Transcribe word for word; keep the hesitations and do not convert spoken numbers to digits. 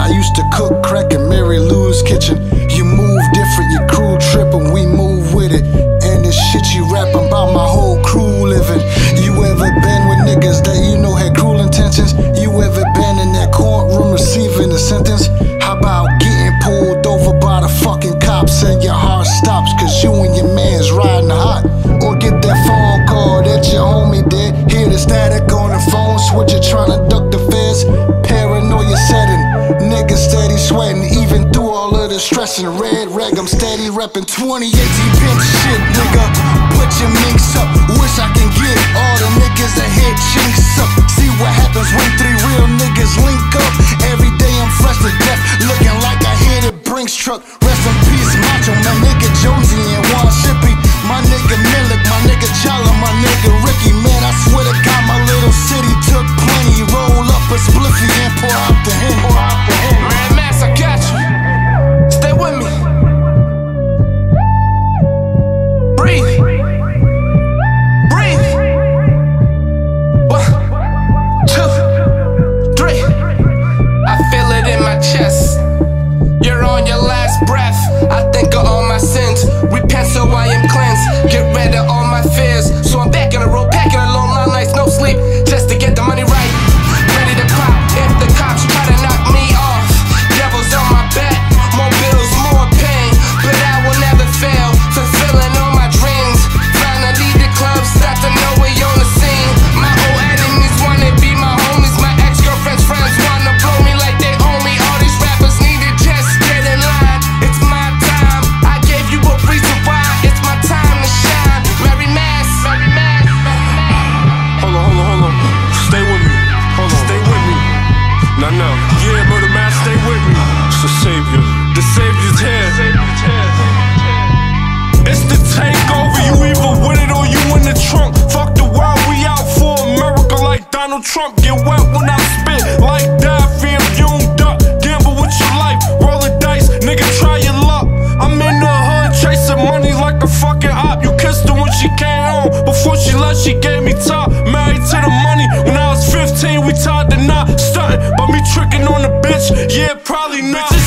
I used to cook crack in Mary Lou's kitchen. You move different, your crew trippin', we move with it. And this shit you rapping about my whole crew living. You ever been with niggas that you know had cruel intentions? You ever been in that courtroom receiving a sentence? How about getting pulled over by the fucking cops and your heart stops cause you and your man's riding hot? Or get that phone call that your homie did, hear the static on the phone, switch it trying to duck the feds. Paranoia setting, niggas steady sweating, even through all of the stressing. Red rag, I'm steady reppin' twenty eighteen pimp shit, nigga. Put your minks up, wish I can get all the niggas that hit chinks up. See what happens when three real niggas link up. Every day I'm fresh to death, looking like I hit a Brinks truck. Rest in peace, Macho, my nigga Josie and Juan Shippy. My nigga Milik, my nigga Chala, my nigga Ricky. Man, I swear to God, my little city took plenty. Roll up a spliffy and pour out the hen. Pour out the hen. Man, Mass, I got you. Stay with me. Breathe. Breathe. One, two, three. I feel it in my chest. You're on your last breath. I think of all my sins. Repent so I am cleansed. Get rid of all my fears. So I'm back in the road, packing a long long nights, no sleep, just to get the money right. Ready to pop if the cops try to knock me off. Devil's on my back, more bills, more pain, but I will never fail. Fulfilling all my dreams. Finally the club start to know we on the scene. My old enemies wanna be my homies. My ex-girlfriend's friends wanna blow me like they own me. All these rappers need to just get in line. It's my time. I gave you a reason why. It's my time to shine. Merry Mass, Merry Mass. Hold on, hold on, hold on. Stay with me. Hold on. Stay with me. No, no. Yeah, Murder Mass, stay with me. It's the savior. The savior's here. It's the takeover. You either with it or you in the trunk. Fuck the world, we out for America like Donald Trump. Get wet when I spit like Daffy. If you don't duck, gamble with your life. Roll the dice, nigga, try your luck. I'm in the hood chasing money like a fucking op. You kissed her when she came home. Before she left, she gave me top. Married to the money. When I was fifteen, we tied the knot. Stunting, but me tricking on the bitch. Yeah, probably not.